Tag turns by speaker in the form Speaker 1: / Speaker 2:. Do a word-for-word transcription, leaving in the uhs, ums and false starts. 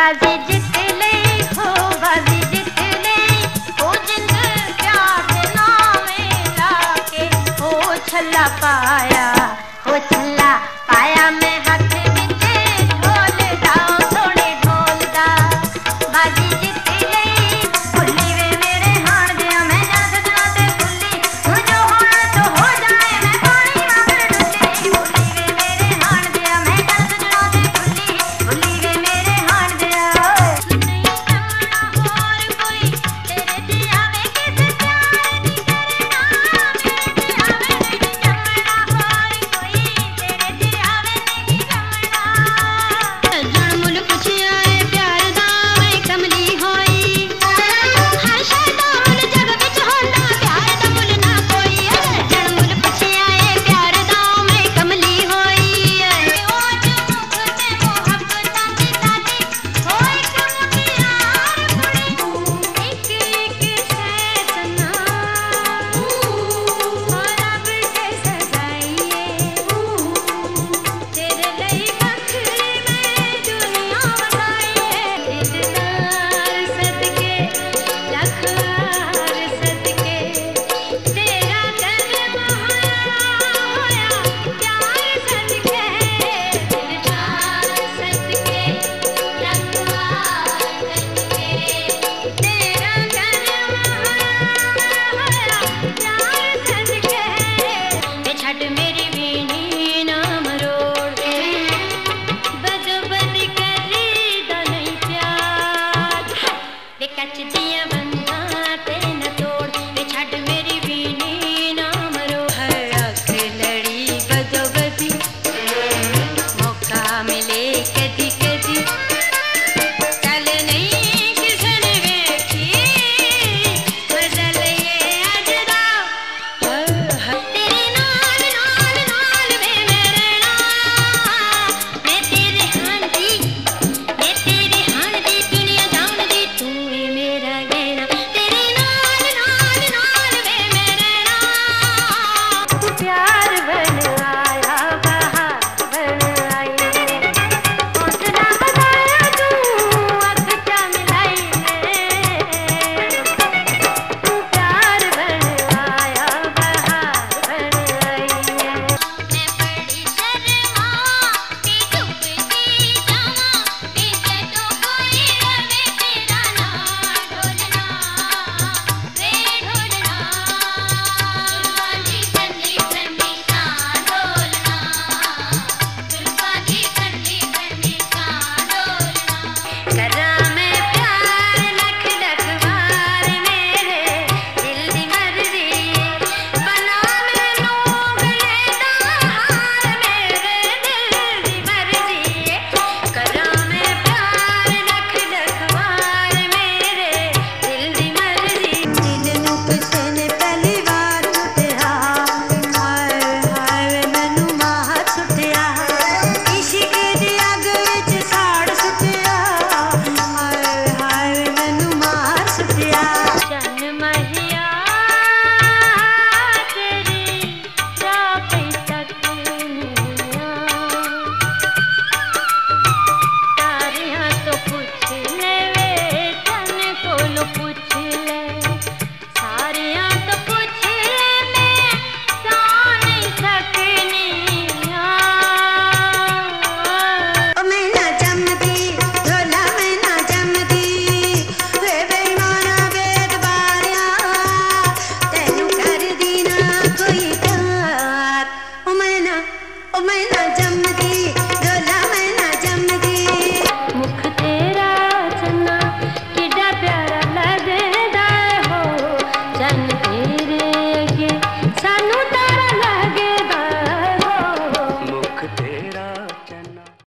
Speaker 1: बाजी जित ले हो बाजी जित ले ओ जिंद प्यार दे नामे लाके ओ छल्ला पाया ओ छल्ला पाया मैं हाथ विच ढोल दा सोने ढोल दा बाजी जित ले भुल्ली वे मेरे हाण दिया मैं जा सजना ते भुल्ली हूं जो होना तो हो जाए मैं पानी वांग डुल्ली भुल्ली वे मेरे हाण दिया मैं जा सजना ते भुल्ली भुल्ली वे मेरे हाण दिया नहीं समना होर कोई तेरे ते आवे किस प्यार नी करना मेरे ते आवे नहीं जमना होर कोई तेरे ते आवे नहीं जमना जण मुल पुछया ए प्यार दा मैं कमली होई हर शैदा मुल जग विच होंदा प्यार दा मुल ना कोई जण मुल पुछया ए प्यार दा मैं कमली होई ओ मुख ते मोहब्बतां दी साडी हो एक मुखियार कुड़ी एक एक शै सना हो रब के सजाईए तेरे लई बखरी मैं दुनिया वसाईए इज़हार सदके लखार सदके तेरा कर्म होया होया प्यार सदके इज़हार सदके लखार सदके तेरा कर्म होया होया प्यार सदके ते छड़ मेरी वीणी ना मरोड़ बदो बद करी दा नहीं प्यार वे कच दियां बंधां ते न तोड़ ते छड़ मेरी वीणी ना मरोड़ हर अख लड़ी बदो बदी मौका मिले